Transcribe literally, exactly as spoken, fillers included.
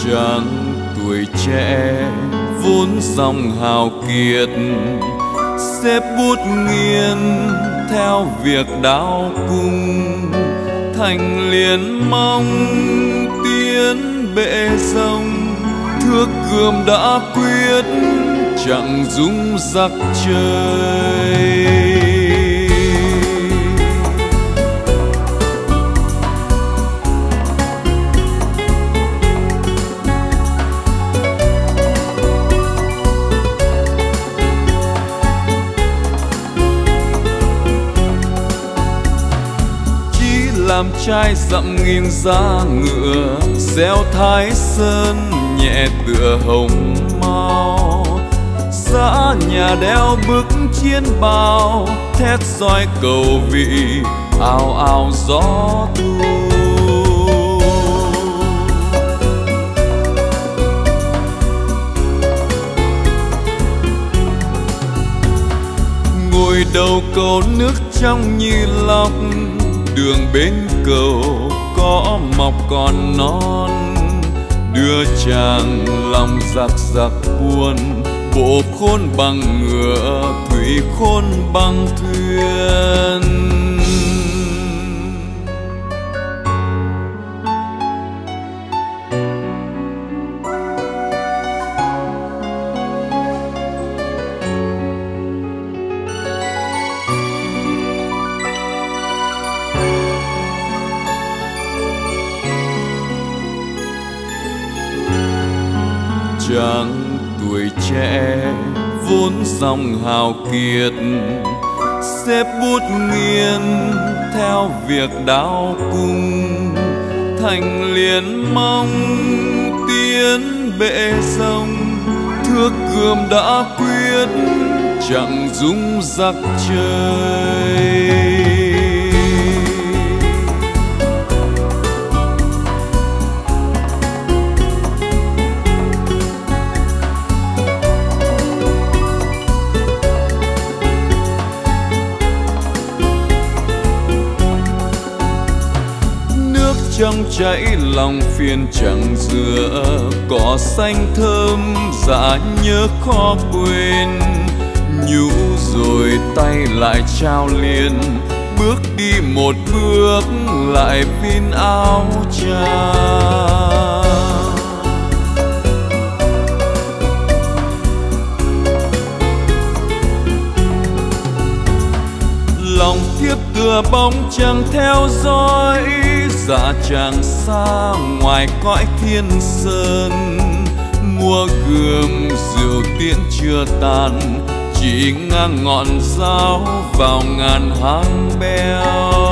Chàng tuổi trẻ vốn dòng hào kiệt, xếp bút nghiên theo việc đao cung, thành liền mong tiến bệ rồng, thước gươm đã quyết chẳng dung giặc chơi. Làm trai dặm nghiêng giá ngựa, gieo Thái Sơn nhẹ tựa hồng mau. Xã nhà đeo bức chiến bào, thét soi cầu vị ào ào gió thu. Ngồi đầu cầu nước trong như lọc, đường bên cầu có mọc còn non. Đưa chàng lòng giặc giặc buồn, bộ khôn bằng ngựa, thủy khôn bằng thuyền. Chàng tuổi trẻ vốn dòng hào kiệt, xếp bút nghiên theo việc đao cung, thành liền mong tiến bệ rồng, thước gươm đã quyết chẳng dung giặc chơi. Trong chảy lòng phiền chẳng giữa, cỏ xanh thơm dạ nhớ khó quên. Nhũ rồi tay lại trao liền, bước đi một bước lại vin áo cha. Lòng thiếp tựa bóng chẳng theo dõi, dạ chàng xa ngoài cõi thiên sơn. Mua gươm rượu tiễn chưa tàn, chỉ ngang ngọn giáo vào ngàn hang beo.